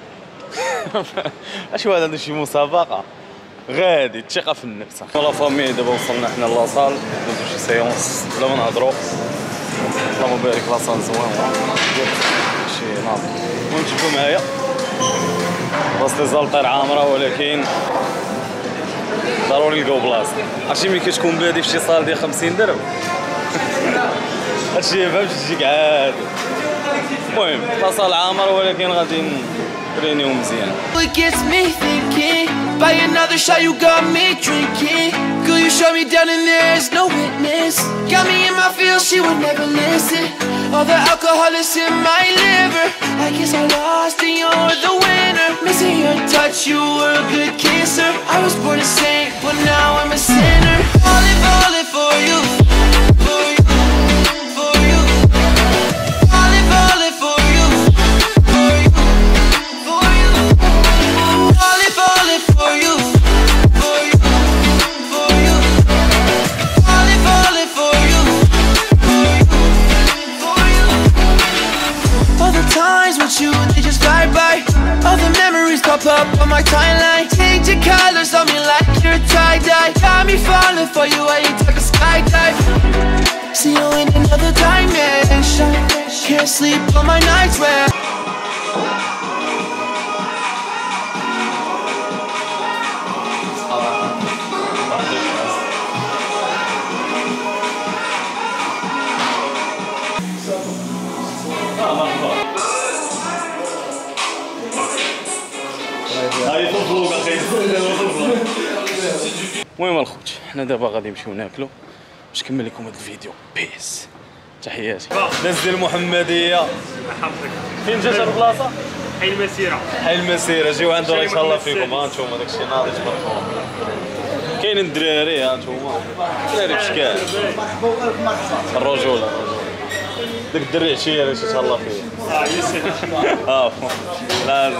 اش واحد عنده شي مسابقه غادي الثقه في النفس لا فامي دابا وصلنا حنا لاصال ندوزو شي سيونس بلا ما نهضروا اللهم بارك لاصال زوينه شي ناضي المهم تشوفوا معايا بلاصتي زلطير عامره ولكن ضروري نلقاو بلاصه عرفتي ملي كتكون بادي في شي صال ديال 50 درهم هادشي فهمتي تجيك عادي المهم لاصال عامره ولكن غادي نترينيو مزيان. It gets me thinking. By another shot, you got me drinking. Girl, you shut me down and there's no witness. Got me in my feels, she would never listen. All the alcohol is in my liver. I guess I lost and you're the winner. Missing your touch, you were a good kisser. I was born a saint, but now I'm a sinner. Falling for you. For you. For you. Falling for you. For you. For you. Falling for you. For you. For you. Falling for you. For you. For you. All the times with you, they just fly by. All the memories pop up on my timeline. Change your colors on me like you're tie-dye. Got me falling for you while you take a skydive. See you in another dimension. Can't sleep on my nights where المهم الخوت حنا دابا غادي نمشيو ناكلو باش نكمل لكم هذا الفيديو. بيس تحياتي. ناس ديال المحمديه فين جات البلاصه؟ حي المسيره. حي المسيره جيو عندو ان شاء الله فيكم. ها انتم داكشي ناضي تبارك. كاينين الدراري ها انتوما دراري بشكال الرجوله داك الدري عشيه ان شاء الله فيه. لازم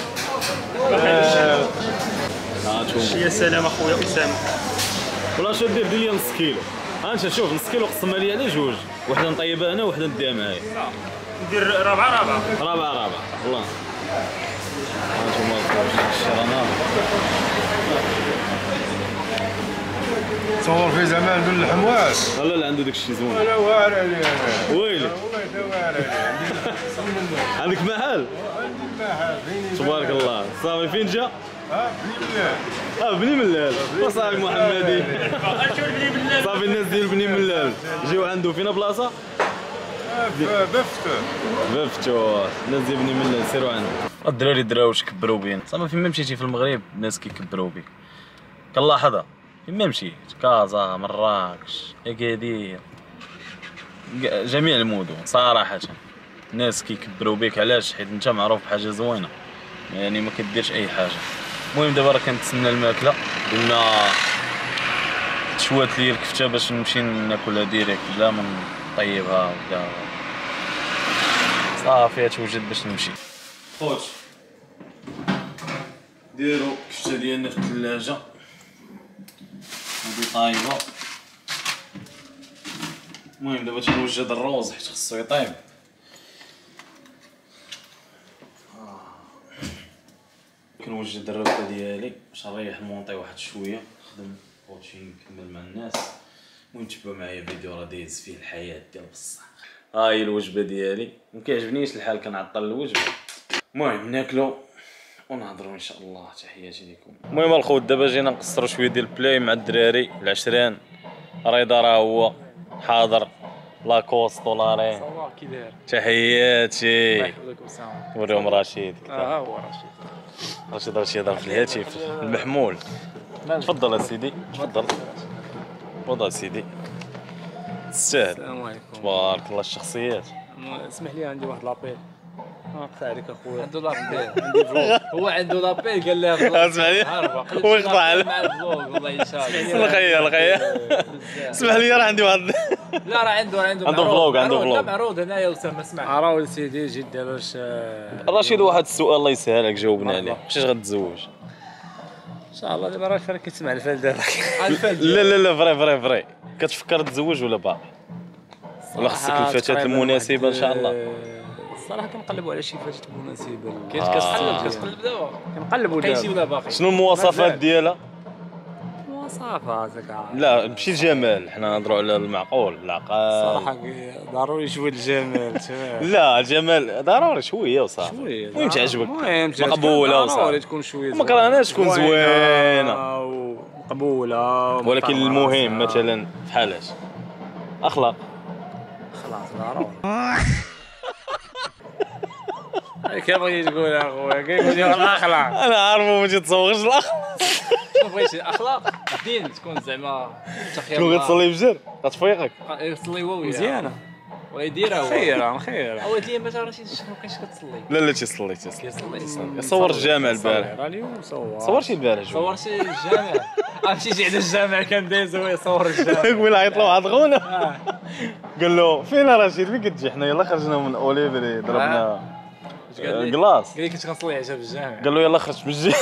يا سلام اخويا اسامه. ولا شو دير لي نص كيلو. ها انت شوف نص كيلو قسمها لي على جوج، وحده نطيبها انا وحده نديها معايا. ندير ربعه والله. هانتوما الشرانه تصور في زمان بن الحمواس. لا عنده داك الشيء زوين. انا واعر عليه انا. ويلي والله واعر عليه. عندك محل؟ عندي محل. تبارك الله. صافي فين جا؟ بني ملال. بني ملال. صافي محمدي. صافي الناس ديال بني ملال جيو عنده فينا بلاصه؟ بفتو. الناس ديال بني ملال سيروا عنده. الدراري دراوش كبروا بينا. صافي فين ما مشيتي في المغرب الناس كيكبروا بك. كنلاحظها فين ما مشيت، كازا، مراكش، اكادير، جميع المدن صراحه الناس كيكبروا بك. علاش؟ حيت انت معروف بحاجه زوينه، يعني ما كديرش اي حاجه. المهم دابا راه كنتسنى الماكله، قلنا تشوات لي الكفته باش نمشي ناكلها ديريكت بلا ما نطيبها ولا صافي توجد باش نمشي. خوت ديروا الكفته ديالنا في الثلاجه هادي طايبه. المهم دابا تنوجد الروز حيت خصو يطيب. كنوجد الربكه ديالي باش نريح المونطي واحد شويه، نخدم خوتي نكمل مع الناس. المهم تبعوا معايا فيديو راه دايز فيه الحياه ديال بصح. ها هي الوجبه ديالي، ما كيعجبنيش الحال كنعطل الوجبه. المهم ناكلو ونهضروا ان شاء الله. تحياتي لكم. المهم الخوت دابا جينا نقصروا شويه ديال البلاي مع الدراري العشران. رضا راه هو حاضر، لاكوست ولارين. كي داير؟ تحياتي. الله يحفظك اسامه. وريهم رشيد. هو رشيد. رشيد يهضر في الهاتف المحمول. تفضل اسيدي تفضل. تفضل سيدي تستاهل. السلام عليكم. تبارك الله. الشخصيات اسمح لي عندي واحد لابيل. قطع عليك اخويا. عنده لابيل عندي فلوق. هو عنده لابيل قال لها فلوق. اسمح لي وقطع مع الفلوق والله يشاء. الخير اسمح لي راه عندي واحد. لا راه عنده فلوق. عنده فلوق. معروض هنايا اسامه. اسمع عراود سيدي جي دابا واش رشيد واحد السؤال الله يسهلك جاوبنا عليه. واش غتزوج؟ ان شاء الله دابا راه فرا كتسمع الفال دابا. لا فري كتفكر تزوج ولا باقي؟ ولا خصك الفتاة المناسبة ان شاء الله؟ الصراحه كنقلبوا على شي فتاة مناسبة. كتقلب دابا؟ كنقلبوا دابا. كاين ولا باقي؟ شنو المواصفات ديالها؟ مواصفات لا ماشي الجمال، حنا نهضروا على المعقول العقل. صراحه ضروري شويه الجمال. لا الجمال ضروري شويه وصافي. المهم تعجبك مقبوله وصافي. ضروري تكون شويه ما كرهناش تكون زوينه ومقبوله. ولكن المهم مثلا بحال اش اخلاق. ضروري. كيف بغيتي تقول اخويا؟ كيقول لي الاخلاق. انا عارفو ما تتصورش الاخلاق. شنو بغيتي؟ الاخلاق الدين تكون زعما تخير. شنو غتصلي بجر؟ غتفيقك؟ يصلي هو مزيانه ويديرها هو. خير. اولت لي مثلا رشيد شنو كاينش كتصلي؟ لا تصلي. صور الجامع البارح. اليوم صورتي البارح. صورتي الجامع. مشيتي عند الجامع كان دايز هو يصور الجامع. قبيله عيط له واحد خونا قال له فين رشيد فين كتجي؟ حنا يلاه خرجنا من اوليفري ضربنا كلاص. قال لي كنت كنصلي عشاء في الجامع. قال له يلاه خرج من الجامع.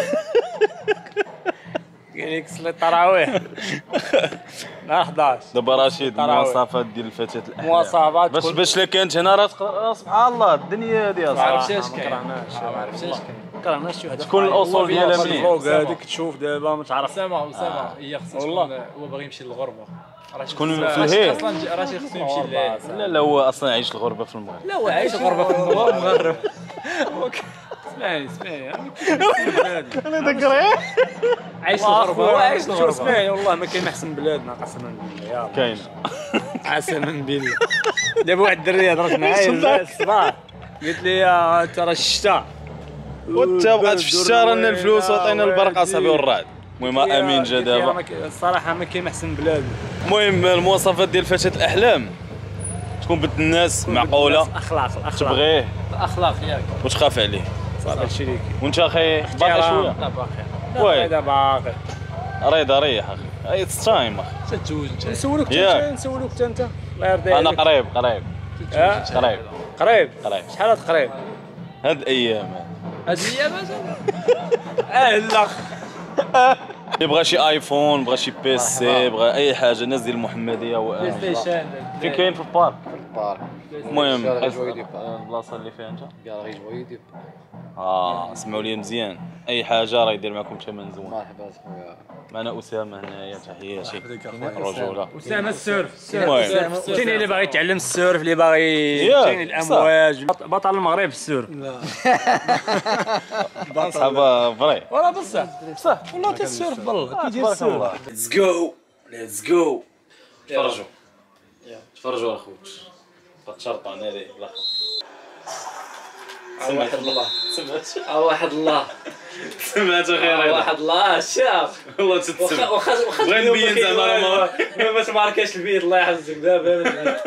قال لك صلي التراويح نهار 11. دابا رشيد المواصفات ديال الفتاة الاحلام. مواصفات باش لا كانت هنا راه سبحان الله الدنيا ديالها. ما عرفتش اش كاين. ما عرفتش اش كاين. كرهناش شي واحد تكون الاصول ديالها مليح. فوق هذيك تشوف دابا ما تعرف. اسامه هي خصها تكون هو باغي يمشي للغربه. تكون في الهيل. اصلا راه خصو يمشي للهيل. لا هو اصلا عايش الغربه في المغرب. لا هو عايش الغربه في المغرب. مغرب. اسمعني انا ذكر عايش الغربه. هو عايش الغربه. اسمعني والله ما كاين احسن بلادنا قسما بالله. كاين قسما بالله. دابا واحد الدري هضرت معايا الصباح قالت لي انت راه الشتا وانت بغات في الشتا رانا الفلوس وعطينا البرقه صافي والرعد. المهم امين جا دابا الصراحه ما كاين احسن بلاد. المهم المواصفات ديال فتاة الاحلام تكون بنت الناس معقوله، اخلاق تبغيه الاخلاق ياك وتخاف عليه. هادشي اللي كاين. وانت اخي باقي شويه؟ لا باقي. وي باقي. رضا ريح اخي، اتس تايم اخي. تتزوج انت. نسولوك حتى انت الله يرضي عليك. انا قريب قريب قريب. قريب. شحال قريب؟ هاد الايام هاد الايام لا اللي بغى شي ايفون، بغى شي بي سي، بغى اي حاجه، الناس ديال المحمديه بلاي ستيشن فين كاين في البارك. المهم البلاصه اللي فيها انت كاع غير جويدي. سمعوا لي مزيان، اي حاجه راه يدير معكم ثمن زوين. مرحبا خويا. معنا اسامه هنايا، تحياتي الرجوله. اسامه السيرف. كاين اللي باغي يتعلم السيرف، اللي باغي كاين الامواج، بطل المغرب في السيرف. صحابه فري والله بصح والله تسيرف بالله كي داير السيرف. ليتس جو تفرجوا الخوت تشرطوا انا ليه لا واحد الله سمعت واحد الله سمعت خير واحد الله الشاف والله تتسمع واخا بغيت نبين زعما ما تماركاش البيت الله يحفظك دابا.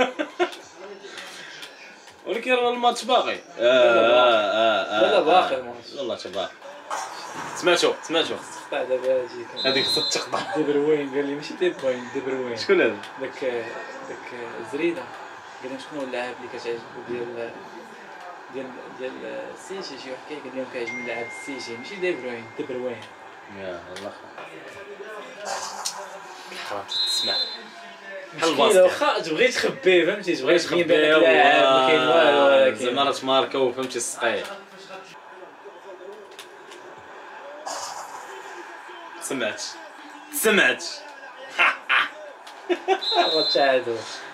ولكن الماتش باقي. لا باقي الماتش والله باقي. سمعتوا قطع دابا هاديك هذيك خصها تقطع. دبروين قال لي ماشي دبروين دبروين. شكون هذا؟ داك زريده قال لهم شكون اللاعب اللي كتعجبو ديال السيتي. شي واحد قال لهم كيعجبني لاعب السيتي ماشي دبروين دبروين. يا الله حرام تسمع مشكلة واخا تبغي تخبيه فهمتي تبغي تبين بان اللاعب ما كاين والو ولكن زعما راه تماركاو فهمتي السقايع. سمعت غتعادوا